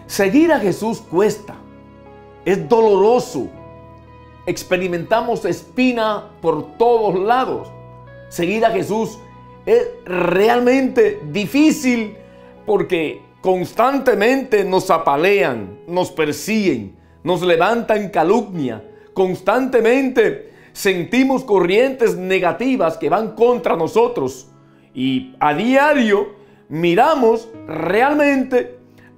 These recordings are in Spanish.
Seguir a Jesús cuesta, es doloroso, experimentamos espina por todos lados. Seguir a Jesús es realmente difícil porque constantemente nos apalean, nos persiguen, nos levantan calumnia, constantemente sentimos corrientes negativas que van contra nosotros y a diario miramos realmente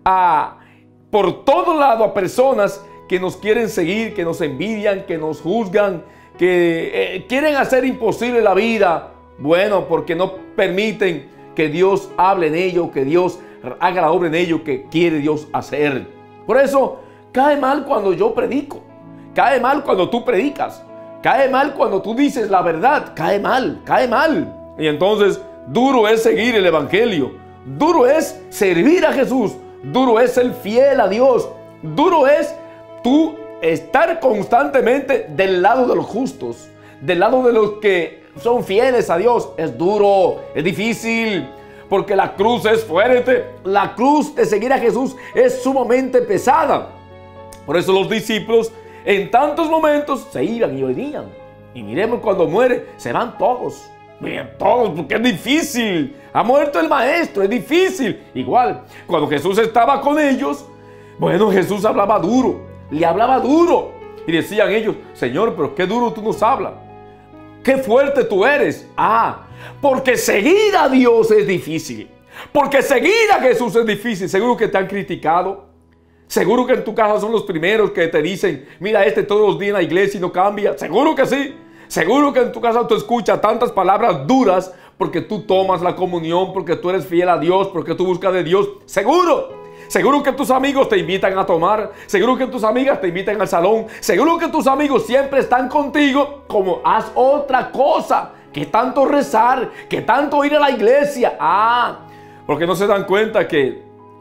por todo lado a personas que nos quieren seguir, que nos envidian, que nos juzgan, que quieren hacer imposible la vida. Bueno, porque no permiten que Dios hable en ello, que Dios haga la obra en ello que quiere Dios hacer. Por eso cae mal cuando yo predico, cae mal cuando tú predicas, cae mal cuando tú dices la verdad, cae mal, cae mal. Y entonces duro es seguir el evangelio, duro es servir a Jesús, duro es ser fiel a Dios, duro es tú estar constantemente del lado de los justos, del lado de los que son fieles a Dios. Es duro, es difícil, porque la cruz es fuerte. La cruz de seguir a Jesús es sumamente pesada. Por eso los discípulos en tantos momentos se iban y oían. Y miremos cuando muere, se van todos. Miren, todos, porque es difícil. Ha muerto el maestro, es difícil. Igual, cuando Jesús estaba con ellos, bueno, Jesús hablaba duro, le hablaba duro. Y decían ellos, Señor, pero qué duro tú nos hablas. Qué fuerte tú eres. Porque seguir a Dios es difícil. Porque seguir a Jesús es difícil. Seguro que te han criticado. Seguro que en tu casa son los primeros que te dicen, mira, todos los días en la iglesia y no cambia. Seguro que sí. Seguro que en tu casa tú escuchas tantas palabras duras porque tú tomas la comunión, porque tú eres fiel a Dios, porque tú buscas de Dios. Seguro. Seguro que tus amigos te invitan a tomar. Seguro que tus amigas te invitan al salón. Seguro que tus amigos siempre están contigo. Como haz otra cosa. Que tanto rezar. Que tanto ir a la iglesia. Porque no se dan cuenta que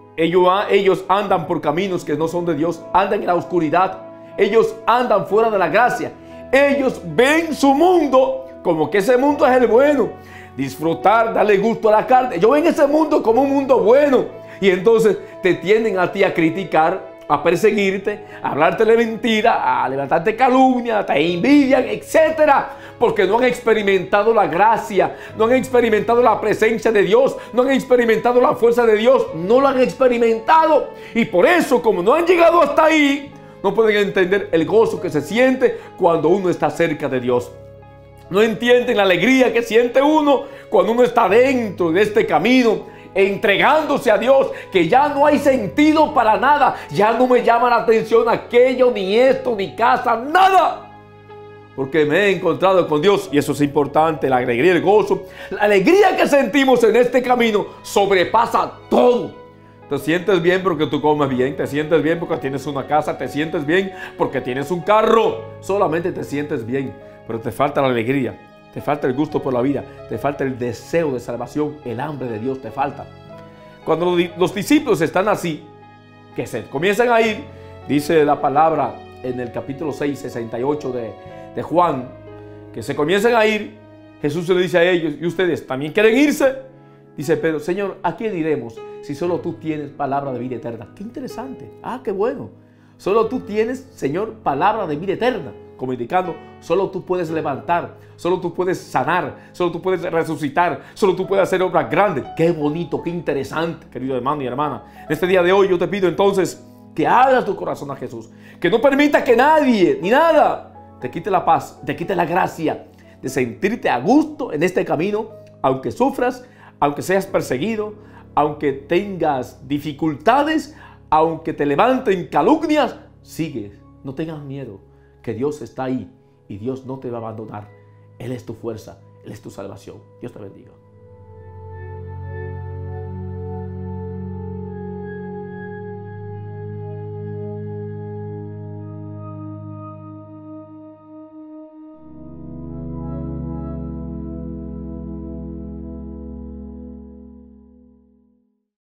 ellos andan por caminos que no son de Dios. Andan en la oscuridad. Ellos andan fuera de la gracia. Ellos ven su mundo como que ese mundo es el bueno. Disfrutar, darle gusto a la carne. Ellos ven ese mundo como un mundo bueno. Y entonces te tienden a ti a criticar, a perseguirte, a hablarte de mentira, a levantarte calumnia, te envidian, etc. Porque no han experimentado la gracia, no han experimentado la presencia de Dios, no han experimentado la fuerza de Dios, no lo han experimentado. Y por eso, como no han llegado hasta ahí, no pueden entender el gozo que se siente cuando uno está cerca de Dios. No entienden la alegría que siente uno cuando uno está dentro de este camino, entregándose a Dios, que ya no hay sentido para nada. Ya no me llama la atención aquello, ni esto, ni casa, nada. Porque me he encontrado con Dios y eso es importante, la alegría, el gozo. La alegría que sentimos en este camino sobrepasa todo. Te sientes bien porque tú comes bien, te sientes bien porque tienes una casa, te sientes bien porque tienes un carro. Solamente te sientes bien, pero te falta la alegría. Te falta el gusto por la vida, te falta el deseo de salvación, el hambre de Dios te falta. Cuando los discípulos están así, que se comienzan a ir, dice la palabra en el capítulo 6, 68 de Juan, que se comienzan a ir, Jesús le dice a ellos, ¿y ustedes también quieren irse? Dice Pedro, Señor, ¿a quién iremos si solo tú tienes palabra de vida eterna? Qué interesante, qué bueno. Solo tú tienes, Señor, palabra de vida eterna. Como indicando, solo tú puedes levantar, solo tú puedes sanar, solo tú puedes resucitar, solo tú puedes hacer obras grandes. Qué bonito, qué interesante, querido hermano y hermana. En este día de hoy yo te pido entonces que abras tu corazón a Jesús, que no permita que nadie ni nada te quite la paz, te quite la gracia de sentirte a gusto en este camino, aunque sufras, aunque seas perseguido, aunque tengas dificultades, aunque te levanten calumnias, sigue, no tengas miedo. Que Dios está ahí y Dios no te va a abandonar. Él es tu fuerza, Él es tu salvación. Dios te bendiga.